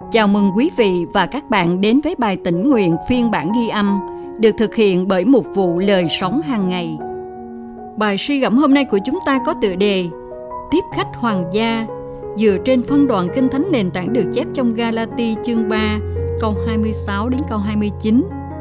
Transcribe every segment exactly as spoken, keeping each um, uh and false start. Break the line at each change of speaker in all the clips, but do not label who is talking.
Chào mừng quý vị và các bạn đến với bài tĩnh nguyện phiên bản ghi âm được thực hiện bởi Mục vụ Lời Sống Hàng Ngày. Bài suy gẫm hôm nay của chúng ta có tựa đề Tiếp khách hoàng gia, dựa trên phân đoạn Kinh Thánh nền tảng được chép trong Ga-la-ti chương ba, câu hai mươi sáu đến câu hai mươi chín.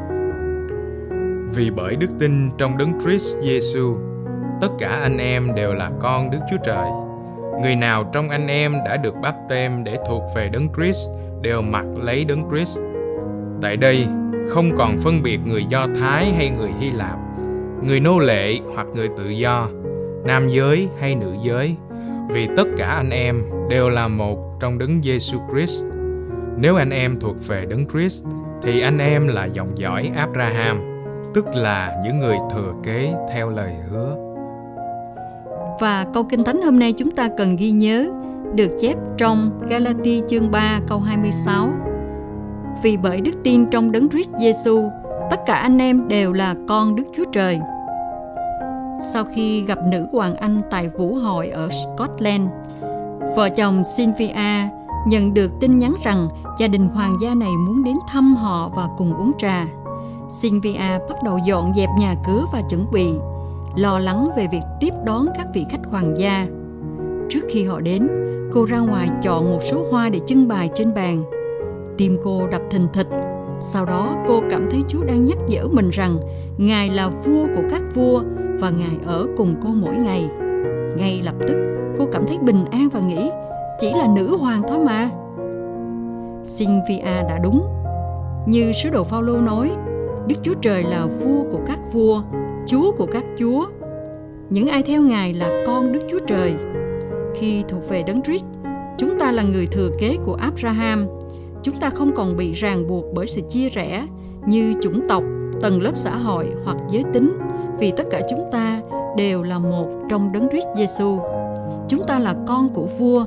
Vì bởi đức tin trong Đấng Christ Giêsu, tất cả anh em đều là con Đức Chúa Trời. Người nào trong anh em đã được báp têm để thuộc về Đấng Christ đều mặc lấy Đấng Christ. Tại đây không còn phân biệt người Do Thái hay người Hy Lạp, người nô lệ hoặc người tự do, nam giới hay nữ giới, vì tất cả anh em đều là một trong Đấng Giêsu Christ. Nếu anh em thuộc về Đấng Christ thì anh em là dòng dõi Abraham, tức là những người thừa kế theo lời hứa.
Và câu Kinh Thánh hôm nay chúng ta cần ghi nhớ được chép trong Ga-la-ti chương ba câu hai mươi sáu. Vì bởi đức tin trong Đấng Christ Giêsu, tất cả anh em đều là con Đức Chúa Trời. Sau khi gặp nữ hoàng Anh tại vũ hội ở Scotland, vợ chồng Sylvia nhận được tin nhắn rằng gia đình hoàng gia này muốn đến thăm họ và cùng uống trà. Sylvia bắt đầu dọn dẹp nhà cửa và chuẩn bị, lo lắng về việc tiếp đón các vị khách hoàng gia. Trước khi họ đến, cô ra ngoài chọn một số hoa để trưng bày trên bàn. Tim cô đập thình thịch. Sau đó cô cảm thấy Chúa đang nhắc nhở mình rằng Ngài là vua của các vua và Ngài ở cùng cô mỗi ngày. Ngay lập tức, cô cảm thấy bình an và nghĩ chỉ là nữ hoàng thôi mà. Sylvia đã đúng. Như sứ đồ Phao-lô nói, Đức Chúa Trời là vua của các vua, Chúa của các chúa. Những ai theo Ngài là con Đức Chúa Trời. Khi thuộc về Đấng Christ, chúng ta là người thừa kế của Abraham. Chúng ta không còn bị ràng buộc bởi sự chia rẽ như chủng tộc, tầng lớp xã hội hoặc giới tính, vì tất cả chúng ta đều là một trong Đấng Christ Giêsu. Chúng ta là con của vua.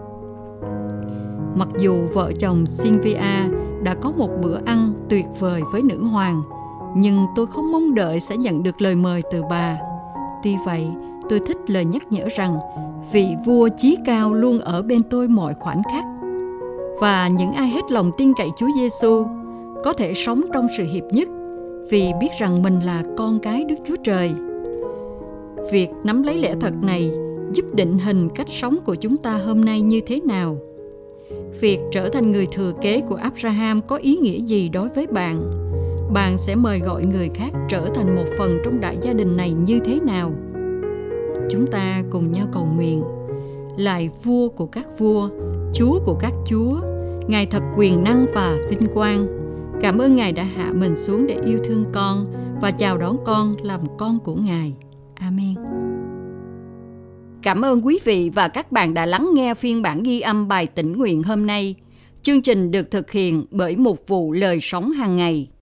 Mặc dù vợ chồng Sylvia đã có một bữa ăn tuyệt vời với nữ hoàng, nhưng tôi không mong đợi sẽ nhận được lời mời từ bà. Tuy vậy, tôi thích lời nhắc nhở rằng vị vua chí cao luôn ở bên tôi mọi khoảnh khắc. Và những ai hết lòng tin cậy Chúa Giêsu có thể sống trong sự hiệp nhất vì biết rằng mình là con cái Đức Chúa Trời. Việc nắm lấy lẽ thật này giúp định hình cách sống của chúng ta hôm nay như thế nào. Việc trở thành người thừa kế của Abraham có ý nghĩa gì đối với bạn? Bạn sẽ mời gọi người khác trở thành một phần trong đại gia đình này như thế nào? Chúng ta cùng nhau cầu nguyện. Lạy vua của các vua, Chúa của các chúa, Ngài thật quyền năng và vinh quang. Cảm ơn Ngài đã hạ mình xuống để yêu thương con và chào đón con làm con của Ngài. Amen. Cảm ơn quý vị và các bạn đã lắng nghe phiên bản ghi âm bài tĩnh nguyện hôm nay. Chương trình được thực hiện bởi Mục vụ Lời Sống Hàng Ngày.